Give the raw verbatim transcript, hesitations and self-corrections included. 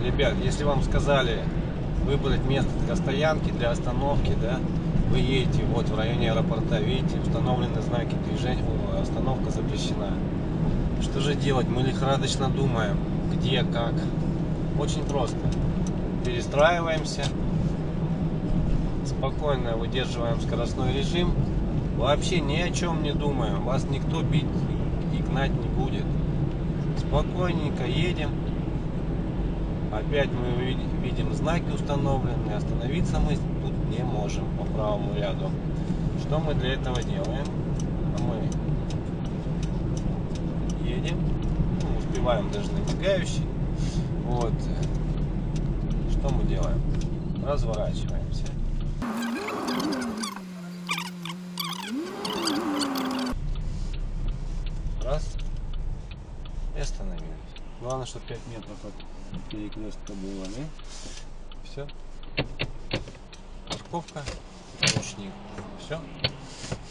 ребят, если вам сказали выбрать место для стоянки, для остановки, да, вы едете вот в районе аэропорта, видите, установлены знаки движения, остановка запрещена. Что же делать? Мы лихорадочно думаем, где, как. Очень просто. Перестраиваемся, спокойно выдерживаем скоростной режим, вообще ни о чем не думаем, вас никто бить и гнать не будет. Спокойненько едем. Опять мы видим знаки установленные, остановиться мы тут не можем по правому ряду. Что мы для этого делаем? Мы едем, ну, успеваем даже на мигающий. Вот. Что мы делаем? Разворачиваемся. Раз. И остановились. Главное, чтобы пять метров от перекрестка было, да? Все. Парковка, ручник. Все.